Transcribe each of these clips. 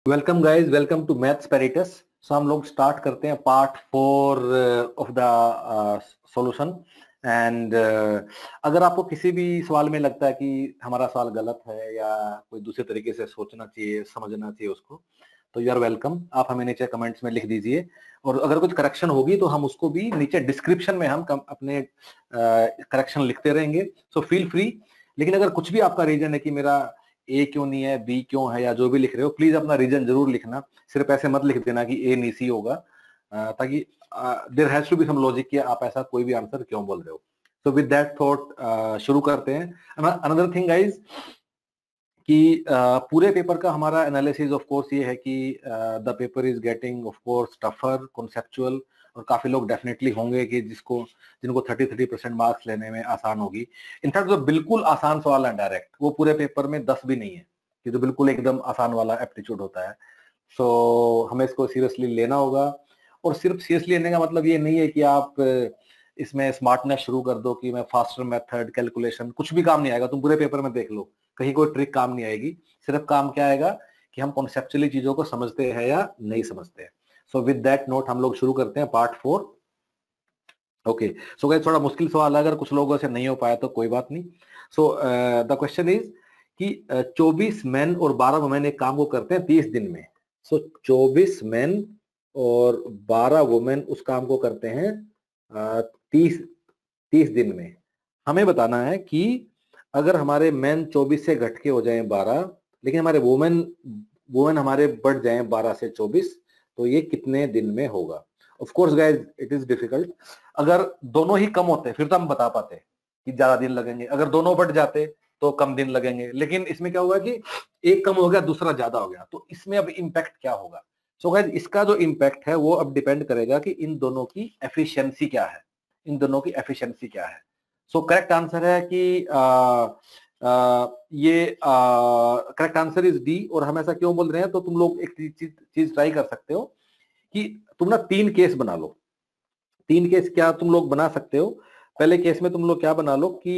Welcome guys, welcome to maths पैरेटस। So हम लोग स्टार्ट करते हैं part 4 of the solution. And अगर आपको किसी भी सवाल में लगता है कि हमारा सवाल गलत है या कोई दूसरे तरीके से सोचना चाहिए, समझना चाहिए उसको, तो यू आर वेलकम। आप हमें नीचे कमेंट्स में लिख दीजिए, और अगर कुछ करेक्शन होगी तो हम उसको भी नीचे डिस्क्रिप्शन में हम अपने करेक्शन लिखते रहेंगे। So feel free. लेकिन अगर कुछ भी आपका रीजन है कि मेरा ए क्यों नहीं है, बी क्यों है, या जो भी लिख रहे हो, प्लीज अपना रीजन जरूर लिखना। सिर्फ ऐसे मत लिख देना कि ए नहीं सी होगा, ताकि there has to be some logic कि आप ऐसा कोई भी आंसर क्यों बोल रहे हो। सो विद दैट थॉट शुरू करते हैं। अनदर थिंग गाइज कि पूरे पेपर का हमारा एनालिसिस ऑफ कोर्स ये है कि the paper is getting of course tougher, conceptual, और काफी लोग डेफिनेटली होंगे कि जिनको 30% मार्क्स लेने में आसान होगी। इनफैक्ट जो बिल्कुल आसान सवाल है डायरेक्ट, वो पूरे पेपर में 10 भी नहीं है, कि जो बिल्कुल एकदम आसान वाला एप्टीट्यूड होता है। सो हमें इसको सीरियसली लेना होगा। और सिर्फ सीरियसली लेने का मतलब ये नहीं है कि आप इसमें स्मार्टनेस शुरू कर दो कि मैं फास्टर मेथड, कैलकुलेशन, कुछ भी काम नहीं आएगा। तुम पूरे पेपर में देख लो, कहीं कोई ट्रिक काम नहीं आएगी। सिर्फ काम क्या आएगा कि हम कॉन्सेप्चुअली चीजों को समझते हैं या नहीं समझते हैं। सो विद दैट नोट हम लोग शुरू करते हैं पार्ट 4। ओके, सो गाइस थोड़ा मुश्किल सवाल है, अगर कुछ लोगों से नहीं हो पाया तो कोई बात नहीं। सो द क्वेश्चन इज कि 24 मैन और 12 वुमेन एक काम को करते हैं 30 दिन में। सो 24 मैन और 12 वुमेन उस काम को करते हैं 30 दिन में। हमें बताना है कि अगर हमारे मैन 24 से घट के हो जाए 12, लेकिन हमारे वुमेन वुमेन हमारे बढ़ जाए 12 से 24, तो ये कितने दिन में होगा। Of course guys it is difficult. अगर दोनों ही कम होते फिर तो हम बता पाते कि ज्यादा दिन लगेंगे, अगर दोनों बढ़ जाते तो कम दिन लगेंगे। लेकिन इसमें क्या होगा कि एक कम हो गया, दूसरा ज्यादा हो गया, तो इसमें अब इम्पैक्ट क्या होगा। सो गाइस इसका जो इम्पैक्ट है वो अब डिपेंड करेगा कि इन दोनों की एफिशिएंसी क्या है। इन दोनों की एफिशिएंसी क्या है। सो करेक्ट आंसर है कि ये करेक्ट आंसर इज डी। और हम ऐसा क्यों बोल रहे हैं, तो तुम लोग एक चीज ट्राई कर सकते हो कि तुम ना 3 केस बना लो। 3 केस क्या तुम लोग बना सकते हो। पहले केस में तुम लोग क्या बना लो कि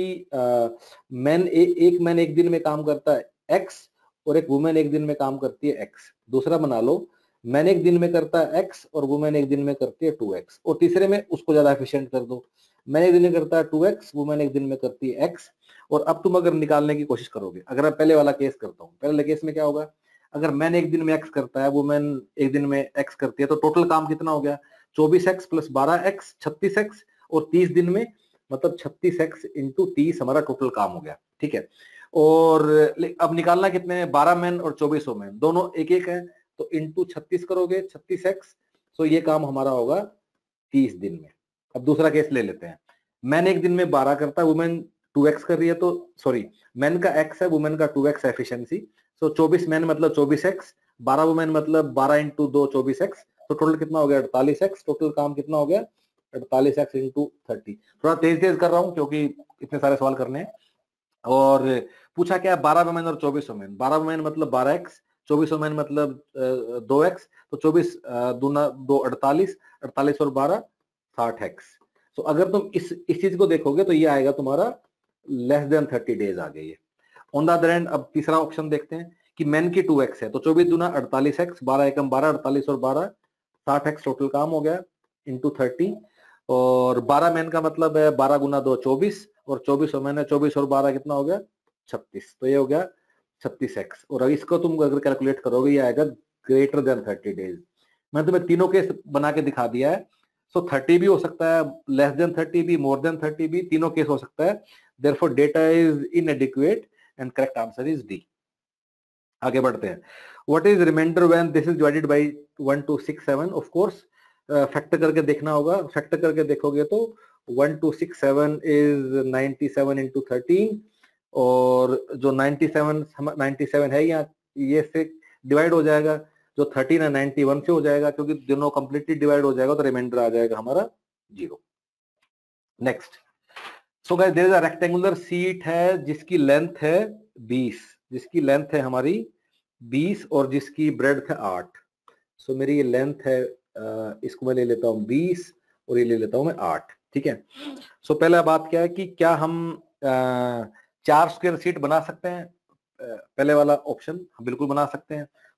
एक मैन एक दिन में काम करता है एक्स, और एक वुमेन एक दिन में काम करती है एक्स। दूसरा बना लो मैन एक दिन में करता है एक्स और वुमेन एक दिन में करती है 2x। और तीसरे में उसको ज्यादा एफिशिएंट कर दो, मैन एक दिन में करता है 2x, वुमेन एक दिन में करती है x। और अब तुम अगर निकालने की कोशिश करोगे, अगर मैं पहले वाला केस करता हूँ, पहले केस में क्या होगा, अगर मैन एक दिन में x करता है, वुमेन एक दिन में x करती है, तो टोटल काम कितना हो गया, 24x प्लस 12x 36x, और 30 दिन में मतलब 36x इंटू 30 हमारा टोटल काम हो गया। ठीक है। और अब निकालना कितने हैं, 12 मैन और 24 वुमेन, दोनों एक एक है, तो इंटू 36 करोगे 36x। सो ये काम हमारा होगा 30 दिन में। अब दूसरा केस ले लेते हैं, मैन एक दिन में 12 करता है, वुमेन 2x कर रही है, तो सॉरी मैन का x है, वुमेन का 2x एफिशिएंसी। सो 24 मैन मतलब 24x, 12 वुमेन मतलब 12 इंटू 2 24x, तो टोटल कितना हो गया 48x। टोटल काम कितना हो गया 48x इंटू 30। थोड़ा तेज तेज कर रहा हूँ क्योंकि इतने सारे सवाल करने हैं। और पूछा क्या, 12 वुमेन और 24 वुमेन। 12 वुमेन मतलब 12x, 24 वुमेन मतलब 2x, तो 24 दूना 2 48, 48 और 12 60x। तो अगर तुम इस चीज को देखोगे तो ये आएगा तुम्हारा लेस देन 30 डेज आ गई है। ऑन द अदर एंड अब तीसरा ऑप्शन देखते हैं कि मैन की 2x है, तो 24 दूना 48x, 12 एकम 12, 48 और 12 60x टोटल काम हो गया इंटू 30। और 12 मैन का मतलब है 12 गुना 2 24, और 24 वुमेन है, 24 और 12 कितना हो गया 36, तो ये हो गया 36x। और अगर इसको तुम अगर कैलकुलेट करोगे ये आएगा ग्रेटर देन 30 डेज। मैं तुम्हें तीनों केस बना के दिखा दिया है। सो 30 भी हो सकता है, लेस देन 30 भी, मोर देन 30 भी, तीनों केस हो सकता है। Therefore data is inadequate and correct answer is D. आगे बढ़ते हैं। What is remainder when this is divided by 1 2 6 7। Of course factor करके देखना होगा। फैक्टर करके देखोगे तो 1 2 6 7 इज 97 इंटू 13, और जो 97 है यहाँ, ये से डिवाइड हो जाएगा। जो 13 है 91 से हो जाएगा, क्योंकि दोनों कंप्लीटली डिवाइड हो जाएगा, तो रिमाइंडर आ जाएगा हमारा 0। Next, so guys there is a rectangular sheet है जिसकी लेंथ है 20, जिसकी लेंथ है हमारी 20 और जिसकी ब्रेड्थ है 8। सो मेरी ये लेंथ है, इसको मैं ले लेता हूँ 20 और ये ले लेता हूँ मैं 8। ठीक है। सो पहला बात क्या है कि क्या हम 4 स्क्वायर शीट बना सकते हैं। पहले वाला ऑप्शन हम बिल्कुल बना सकते हैं।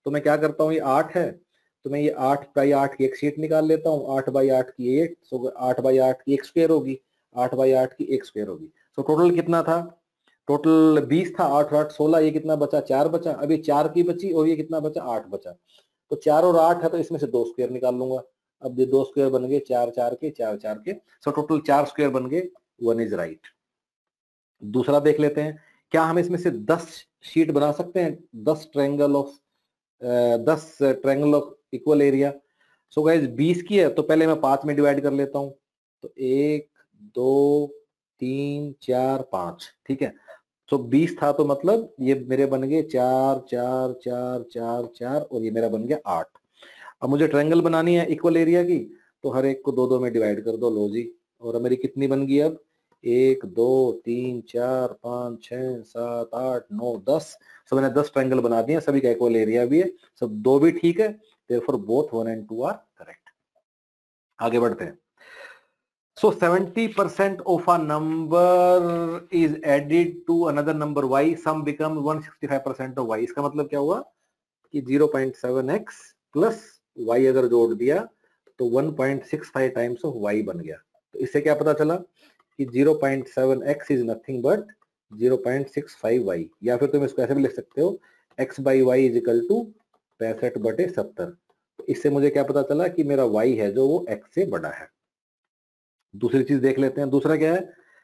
तो मैं क्या करता हूँ, ये 8 है तो मैं ये 8/8 की एक शीट निकाल लेता हूँ, 8/8 की 8, सो 8/8 की 1 स्क्वायर होगी, 8/8 की 1 स्क्वायर होगी। सो टोटल कितना था, टोटल 20 था, 8 और 8 16, ये कितना बचा, 4 बचा। अभी 4 की बची और ये कितना बचा, 8 बचा। तो 4 और 8 है तो इसमें से 2 स्क्वायर निकाल लूंगा। अब ये 2 स्क्वायर बन गए 4 4 के 4 4 के, सो टोटल 4 स्क्वायर बन गए, 1 इज राइट। दूसरा देख लेते हैं, क्या हम इसमें से 10 शीट बना सकते हैं, 10 triangle of 10 triangle of equal area. So guys 20 की है तो पहले मैं 5 में डिवाइड कर लेता हूं, तो 1 2 3 4 5, ठीक है। तो 20 था तो मतलब ये मेरे बन गए 4 4 4 4 4 और ये मेरा बन गया 8। अब मुझे ट्रायंगल बनानी है इक्वल एरिया की, तो हर एक को 2 2 में डिवाइड कर दो, लो जी। और मेरी कितनी बन गई अब, 1 2 3 4 5 6 7 8 9 10। सब मैंने 10 ट्रायंगल बना दिए, सभी का इक्वल एरिया भी है, सब 2 भी ठीक है, therefore both 1 and 2 are correct। आगे बढ़ते हैं। So 70% of a number is added to another number y, sum becomes 165% of y। इसका मतलब क्या हुआ कि 0.7x प्लस y अगर जोड़ दिया तो 1.65 टाइम्स ऑफ y बन गया। तो इससे क्या पता चला कि 0.7x is nothing but 0.65y, या फिर तुम इसको ऐसे भी लिख सकते हो x/y इज इक्वल टू 65/70। तो इससे मुझे क्या पता चला कि मेरा y है जो वो x से बड़ा है। दूसरी चीज देख लेते हैं, दूसरा क्या है,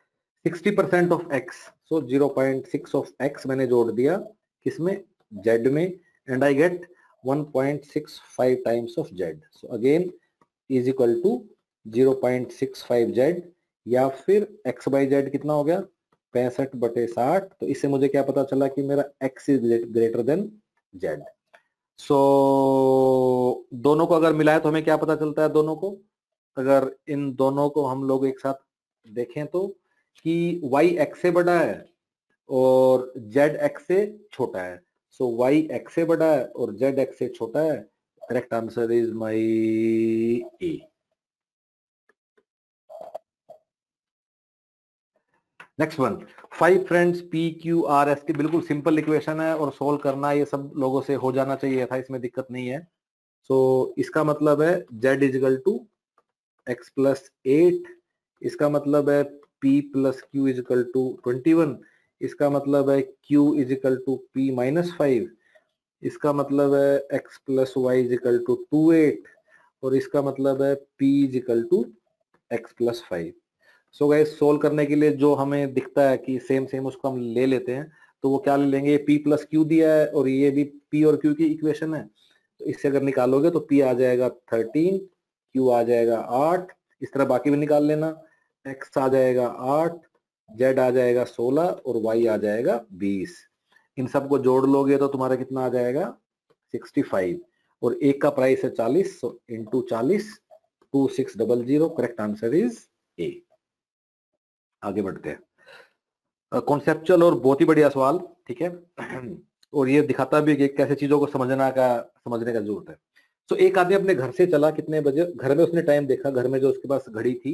60% ऑफ x, सो 0.6 ऑफ x मैंने जोड़ दिया किसमें, z में, and I get 1.65 times of z। So again is equal to 0.65z, या फिर x/z कितना हो गया 65/60। तो इससे मुझे क्या पता चला कि मेरा x is greater than z। So दोनों को अगर मिलाए तो हमें क्या पता चलता है, दोनों को अगर इन दोनों को हम लोग एक साथ देखें तो कि y x से बड़ा है और z x से छोटा है। सो y x से बड़ा है और z x से छोटा है। Correct answer is my A. Next one, 5 friends P Q R S की बिल्कुल सिंपल इक्वेशन है और सोल्व करना ये सब लोगों से हो जाना चाहिए था, इसमें दिक्कत नहीं है। सो इसका मतलब है z is equal to x plus 8, इसका मतलब है p plus Q is equal to 21, इसका मतलब है q is equal to p minus 5, इसका मतलब है x plus Y is equal to 28, और इसका मतलब है p is equal to x plus 5। So guys solve करने के लिए जो हमें दिखता है कि सेम सेम उसको हम ले लेते हैं, तो वो क्या ले लेंगे, p प्लस क्यू दिया है और ये भी p और q की इक्वेशन है, तो इससे अगर निकालोगे तो p आ जाएगा 13, q आ जाएगा 8, इस तरह बाकी भी निकाल लेना, x आ जाएगा 8, z आ जाएगा 16 और y आ जाएगा 20। इन सबको जोड़ लोगे तो तुम्हारा कितना आ जाएगा 65, और एक का प्राइस है 40, so into 40 2600। Correct answer is A. आगे बढ़ते हैं, कॉन्सेप्चुअल और बहुत ही बढ़िया सवाल, ठीक है। और ये दिखाता भी कि कैसे चीजों को समझने का जरूरत है। तो एक आदमी अपने घर से चला, कितने बजे, घर में उसने टाइम देखा, घर में जो उसके पास घड़ी थी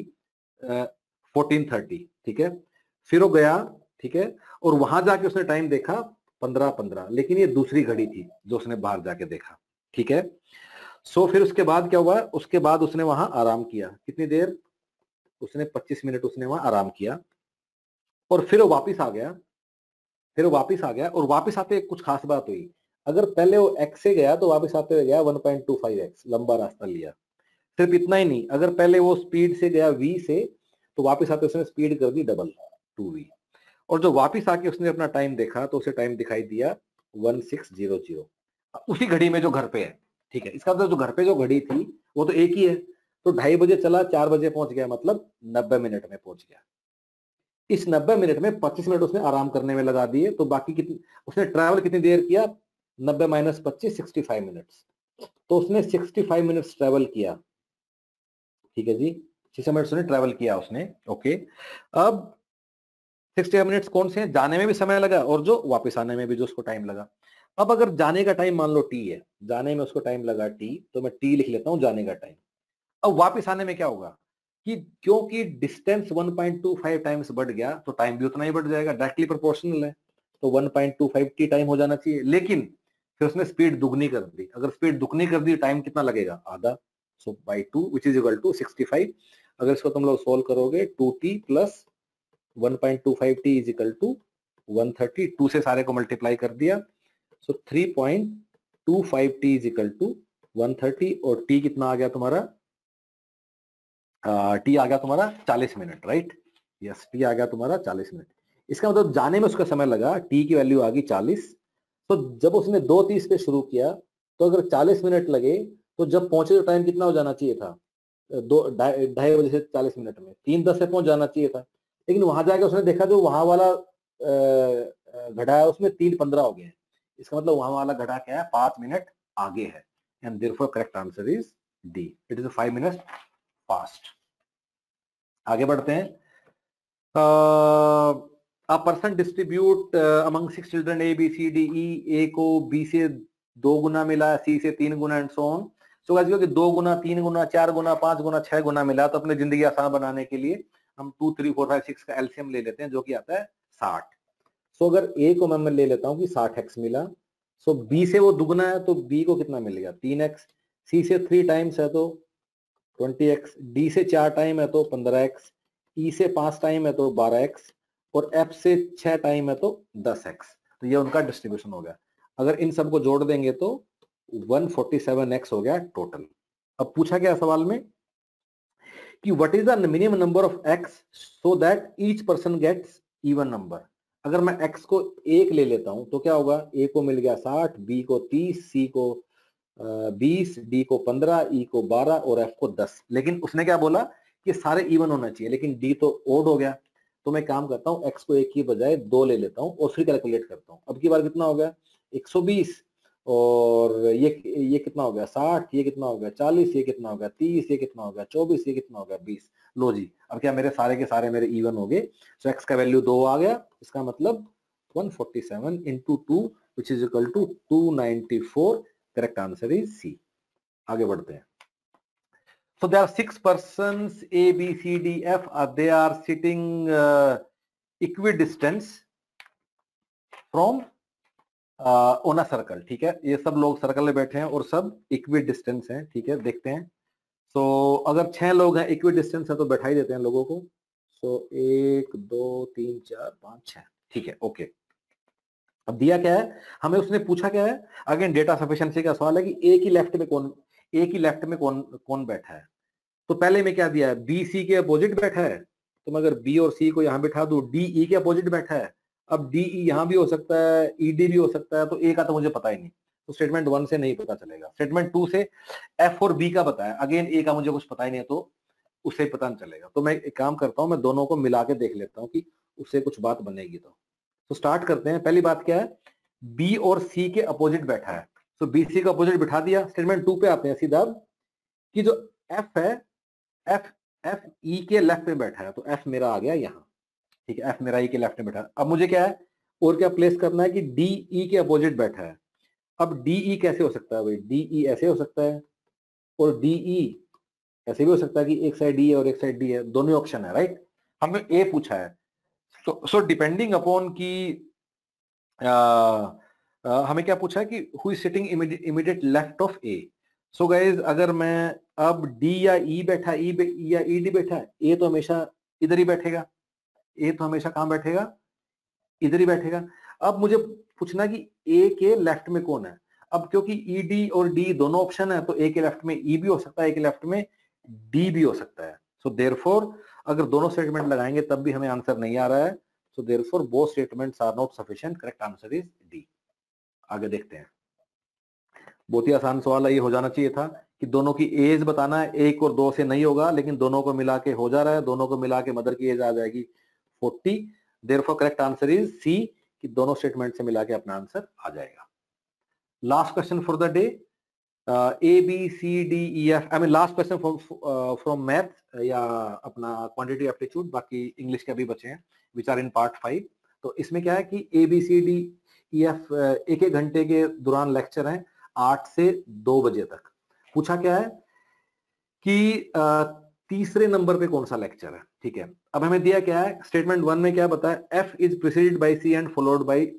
14:30, ठीक है। फिर वो गया, ठीक है, और वहां जाके उसने टाइम देखा 15:15, लेकिन ये दूसरी घड़ी थी जो उसने बाहर जाके देखा, ठीक है। सो फिर उसके बाद क्या हुआ, उसके बाद उसने वहां आराम किया, कितनी देर, उसने 25 मिनट उसने वहां आराम किया, और फिर वो वापिस आ गया, और वापस आते कुछ खास बात हुई। अगर पहले वो x से गया तो वापस आते हुए गया 1.25x, लंबा रास्ता लिया। सिर्फ इतना ही नहीं, अगर पहले वो स्पीड से गया v से, तो वापस आते उसने स्पीड कर दी डबल 2v, और जो वापस आके उसने अपना टाइम देखा तो उसे टाइम दिखाई दिया 1600, उसी घड़ी में जो घर पे है, ठीक है। इसका मतलब जो घर पे जो घड़ी थी वो तो एक ही है, तो 2:30 बजे चला, 4 बजे पहुंच गया, मतलब 90 मिनट में पहुंच गया। इस 90 मिनट में 25 मिनट उसने आराम करने में लगा दिए, तो बाकी कितनी उसने ट्रैवल कितनी देर किया, 90 माइनस 25 65 मिनट्स, तो उसने 65 मिनट्स ट्रैवल किया, ठीक है जी, 65 मिनट्स उसने ट्रैवल किया उसने, ओके। अब 65 मिनट्स कौन से हैं, जाने में भी समय लगा और जो वापस आने में भी जो उसको टाइम लगा। अब अगर जाने का टाइम मान लो टी है, जाने में उसको टाइम लगा टी, तो मैं टी लिख लेता हूं जाने का टाइम। अब वापस आने में क्या होगा कि क्योंकि डिस्टेंस 1.25 टाइम्स बढ़ गया तो टाइम भी उतना ही बढ़ जाएगा, डायरेक्टली प्रोपोर्शनल है, तो 1.25 टी टाइम हो जाना चाहिए। लेकिन फिर उसने स्पीड दुगनी कर दी, अगर स्पीड दुगनी कर दी टाइम कितना लगेगा, आधा, so by 2 which is equal to 65। अगर इसको तुम लोग सोल्व करोगे 2t plus 1.25t is equal to 130, 2 से सारे को मल्टीप्लाई कर दिया, सो 3.25t इज इक्वल टू 130, और t कितना आ गया तुम्हारा, टी आ गया तुम्हारा 40 मिनट, राइट, यस, टी आ गया तुम्हारा 40 मिनट। इसका मतलब जाने में उसका समय लगा, टी की वैल्यू आ गई 40, तो जब उसने 2:30 पे शुरू किया तो अगर 40 मिनट लगे तो जब पहुंचे तो टाइम कितना हो जाना चाहिए था, 2:30 से 40 मिनट में 3:10 से पहुंच जाना चाहिए था, लेकिन वहां जाके उसने देखा जो वहां वाला घड़ा है उसमें 3:15 हो गए, इसका मतलब वहां वाला घड़ा क्या है, 5 मिनट आगे है, and therefore correct answer is D, it is 5 minutes fast. आगे बढ़ते हैं। A person distribute among 6 children A B C D E, A को बी से 2 गुना मिला, सी से 3 गुना and so on. So guys कि 2 गुना, 3 गुना, 4 गुना, 5 गुना, 6 गुना मिला, तो अपनी जिंदगी आसान बनाने के लिए हम 2, 3, 4, 5, 6 का एलसीएम ले लेते हैं, जो कि आता है 60। सो अगर ए को मैं ले लेता हूँ कि 60x मिला, सो बी से वो दुगना है तो बी को कितना मिलेगा, 3x, सी से 3 टाइम्स है तो 20x, डी से 4 टाइम है तो 15x, ई से 5 टाइम है तो 12x, और एफ से 6 टाइम है तो 10x। तो ये उनका डिस्ट्रीब्यूशन हो गया। अगर इन सबको जोड़ देंगे तो 147x हो गया टोटल। अब पूछा गया सवाल में कि what is the minimum number of x so that each person gets even number. अगर मैं x को 1 ले लेता हूं तो क्या होगा, a को मिल गया 60, b को 30, c को 20, डी को 15, ई को 12 और एफ को 10। लेकिन उसने क्या बोला कि सारे इवन होना चाहिए, लेकिन डी तो ओड हो गया। तो मैं काम करता हूँ, एक्स को 1 की बजाय 2 ले लेता हूँ और फिर कैलकुलेट करता हूँ। अब की बार कितना हो गया, 120, और ये कितना हो गया 60, ये कितना हो गया 40, ये कितना हो गया 30, ये कितना हो गया 24, ये कितना हो गया 20। लो जी, अब क्या मेरे सारे के सारे मेरे इवन हो गए। सो एक्स का वैल्यू 2 आ गया, इसका मतलब 147 into 2 which is equal to 294। Correct answer is C. आगे बढ़ते हैं। So there are 6 persons A, B, C, D, F. They are sitting equidistant from on a circle। ठीक है, ये सब लोग सर्कल में बैठे हैं और सब इक्विडिस्टेंस हैं। ठीक है, देखते हैं। सो अगर 6 लोग हैं, इक्विडिस्टेंस है तो बैठा ही देते हैं लोगों को। सो 1 2 3 4 5 6। ठीक है, ओके। अब दिया क्या है हमें, उसने पूछा क्या है, अगेन डेटा सफिशिएंसी का सवाल है कि ए की लेफ्ट में कौन बैठा है। तो पहले में क्या दिया है, बी सी के अपोजिट बैठा है, तो मैं अगर बी और सी को यहां बिठा दूं, डी ई के अपोजिट बैठा है। अब डी ई यहां भी हो सकता है, ई डी भी हो सकता है, तो ए का तो मुझे पता ही नहीं, तो स्टेटमेंट 1 से नहीं पता चलेगा। स्टेटमेंट 2 से एफ और बी का बताया, अगेन ए का मुझे कुछ पता ही नहीं है, तो उससे पता नहीं चलेगा। तो मैं एक काम करता हूं, मैं दोनों को मिला के देख लेता हूं कि उससे कुछ बात बनेगी। तो स्टार्ट करते हैं। पहली बात क्या है, बी और सी के अपोजिट बैठा है, तो बी सी का अपोजिट बिठा दिया। स्टेटमेंट 2 पे आते हैं सीधा, कि जो एफ है, एफ ई के लेफ्ट में बैठा है, तो एफ मेरा आ गया यहाँ। ठीक है, एफ मेरा ई के लेफ्ट में बैठा है। अब मुझे क्या है और क्या प्लेस करना है कि डी ई के अपोजिट बैठा है। अब डी ई कैसे हो सकता है भाई, डी ई ऐसे हो सकता है और डी ई ऐसे भी हो सकता है कि एक साइड डी है और एक साइड डी है, दोनों ऑप्शन है, राइट। हमें ए पूछा है, सो डिपेंडिंग अपॉन की हमें क्या पूछा है कि who is sitting immediate left of A. So guys अगर मैं अब डी या ई बैठा, या ई डी बैठा है, ए तो हमेशा इधर ही बैठेगा, ए तो हमेशा कहां बैठेगा, इधर ही बैठेगा। अब मुझे पूछना कि ए के लेफ्ट में कौन है। अब क्योंकि ई डी और डी दोनों ऑप्शन है, तो ए के लेफ्ट में ई भी हो सकता है, ए के लेफ्ट में डी भी हो सकता है। सो देयरफॉर अगर दोनों स्टेटमेंट लगाएंगे तब भी हमें आंसर नहीं आ रहा है। So therefore both statements are not sufficient, correct answer is D. आगे देखते हैं। बहुत ही आसान सवाल है, ये हो जाना चाहिए था कि दोनों की एज बताना है, 1 और 2 से नहीं होगा, लेकिन दोनों को मिला के हो जा रहा है। दोनों को मिला के मदर की एज आ जाएगी 40। Therefore correct answer is C, कि दोनों स्टेटमेंट से मिला के अपना आंसर आ जाएगा। Last question for the day, A B C D E F, I mean last question from math या अपना क्वांटिटी एप्टीट्यूड, बाकी इंग्लिश के अभी बचे हैं विच आर इन पार्ट 5। तो इसमें क्या है कि A B C D E F एक एक घंटे के दौरान लेक्चर हैं 8 से 2 बजे तक। पूछा क्या है कि तीसरे नंबर पे कौन सा लेक्चर है। ठीक है, अब हमें दिया क्या है, स्टेटमेंट 1 में क्या बताया, F is preceded by C and followed by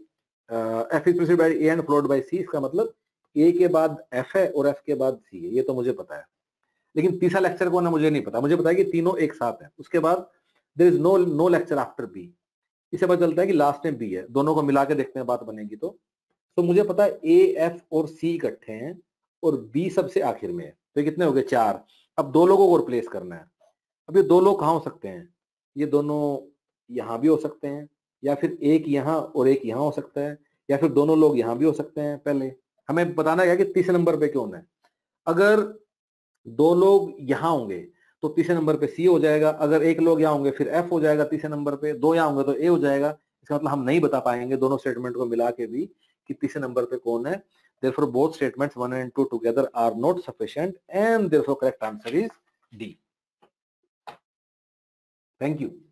F is preceded by A and followed by C, इसका मतलब ए के बाद एफ है और एफ के बाद सी है, ये तो मुझे पता है। लेकिन तीसरा लेक्चर कौन है मुझे नहीं पता, मुझे पता है कि तीनों एक साथ है। उसके बाद there is no lecture after B, इससे पता चलता है कि लास्ट में बी है। दोनों को मिला के देखते हैं बात बनेगी तो मुझे पता है ए एफ और सी इकट्ठे हैं और बी सबसे आखिर में है, तो कितने हो गए 4। अब 2 लोगों को रिप्लेस करना है। अब ये 2 लोग कहाँ हो सकते हैं, ये दोनों यहाँ भी हो सकते हैं, या फिर एक यहाँ और एक यहाँ हो सकता है, या फिर दोनों लोग यहाँ भी हो सकते हैं। पहले हमें बताना है कि तीसरे नंबर पे कौन है। अगर 2 लोग यहाँ होंगे तो तीसरे नंबर पे सी हो जाएगा, अगर 1 लोग यहाँ होंगे फिर एफ हो जाएगा तीसरे नंबर पे, 2 यहाँ होंगे तो ए हो जाएगा। इसका मतलब हम नहीं बता पाएंगे दोनों स्टेटमेंट को मिला के भी कि तीसरे नंबर पे कौन है। Therefore both statements 1 and 2 together are not sufficient and therefore correct answer is D. Thank you.